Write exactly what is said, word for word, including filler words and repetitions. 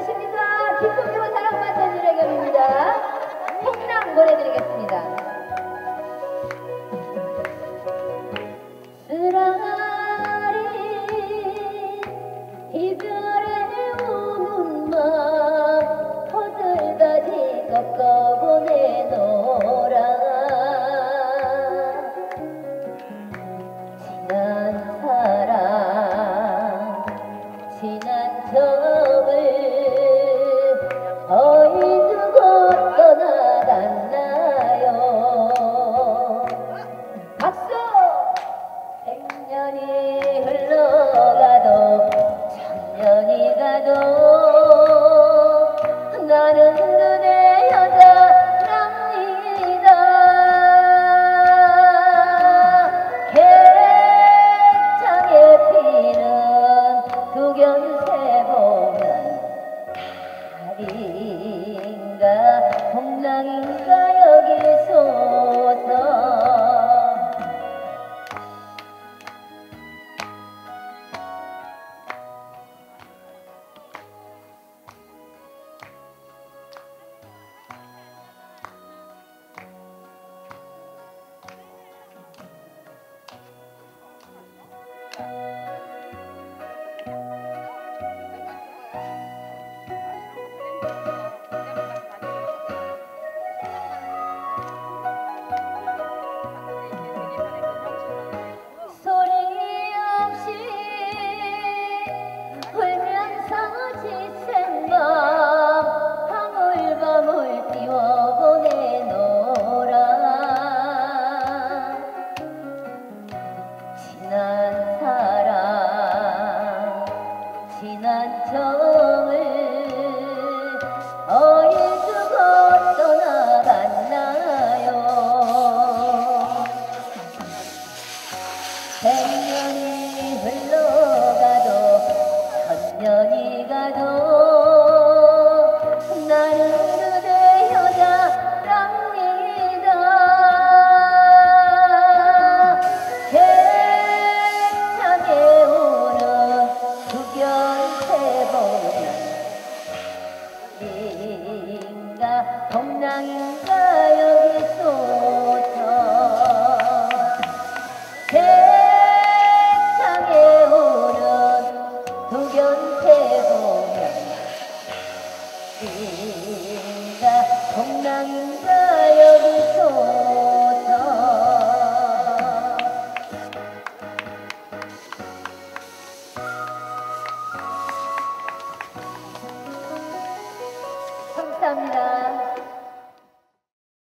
안녕하십니까. 기쁨으로 사랑받는 유래겸입니다. 홍남 보내드리겠습니다. 쓰라리 이별에 우는 맘 허들다지 꺾어보내노라. 지난 사랑 지난 정을 어이 두고 떠나갔나요. 박수! 백년이 흘러가도 천년이 가도 나는 그대 여자랍니다. 객장에 피는 두견새 보면 달인가 홍랑인가 여기소서. 소리 없이 울면서 지친 밤 방울방울 띄워보내노라. 지난 사랑 지난 정